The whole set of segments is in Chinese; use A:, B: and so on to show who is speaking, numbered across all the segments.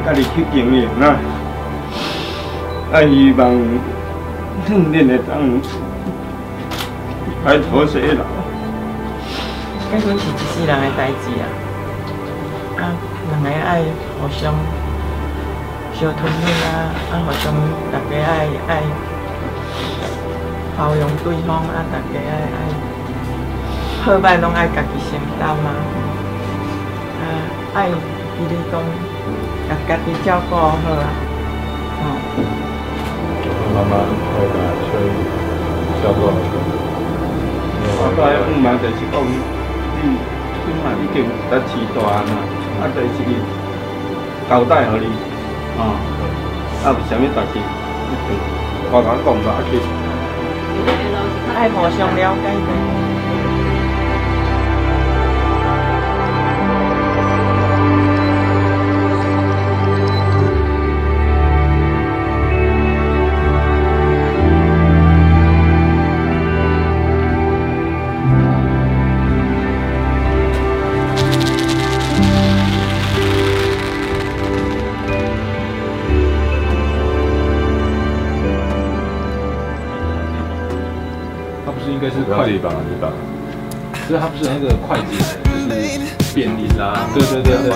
A: 家己去经营啊。希望恁会当白头偕老。
B: 结婚是一世人的代志啊，两个爱互相相吞忍啊，互相大家爱包容对方啊，大家爱好歹拢爱家己承担啊，爱比如讲，甲家己照顾好啊，
C: 妈妈会把秋雨照顾好。
A: 我大个嘛就是讲，你嘛已经在饲大啊，就是交代互你，有啥物代志，我甲讲吧，去。
B: 爱互相了解的。
C: 应该是快递吧，对吧？所以它不是那个快捷，就是便利啦。对对对对。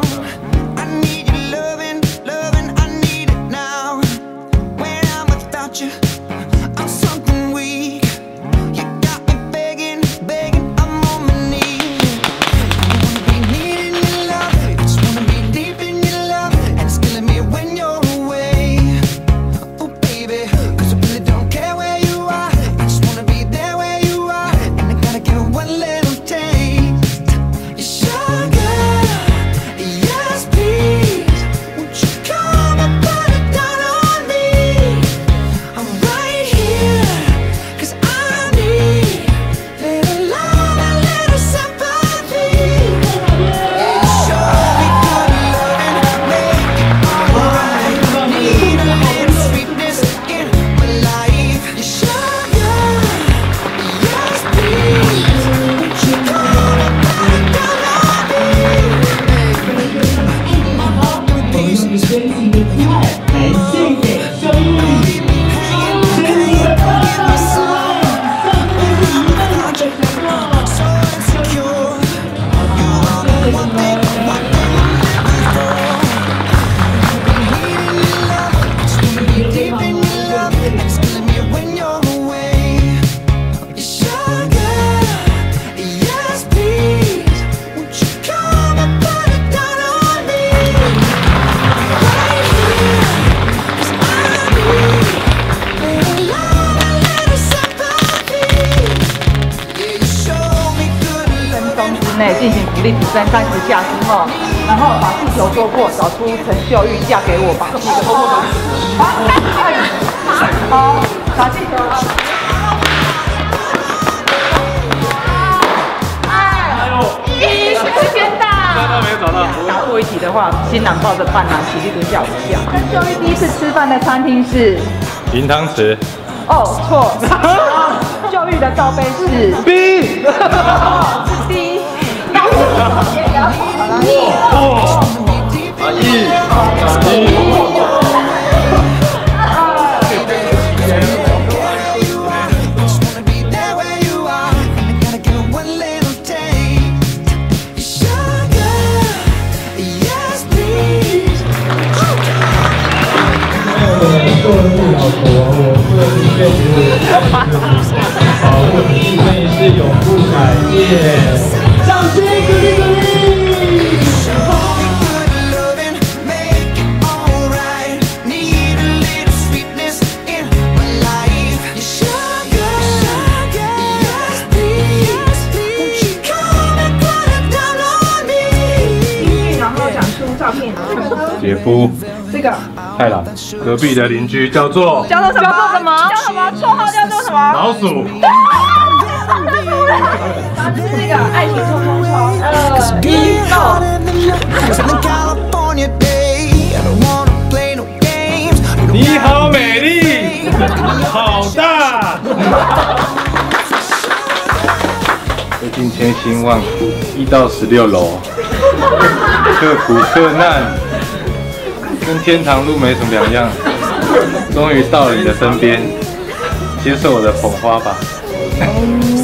D: 内进行浮力挑战30下之后，然后把气球戳破，找出陈秀玉嫁给我吧。好，打气球。时间到。
C: 都没有找到。
D: 答错一题的话，新郎抱着伴郎起立蹲下5下。跟秀玉第一次吃饭的餐厅是
C: 银汤匙。
D: 哦，错。秀玉的罩杯是
C: B。
D: 是 D。
E: 保护你会是永不改变。掌声鼓励鼓励。然后讲出照片。
C: 姐夫。
D: 这个。
C: 太郎，隔壁的邻居叫做
D: 什么？叫什么？绰号叫做什么？
C: 老鼠。
D: 这个爱情冲冲冲，2、1， Go！
C: 你好美丽，好大。最近千辛万苦，1到16楼，刻苦克难， 跟天堂路没什么两样。终于到了你的身边，接受我的捧花吧。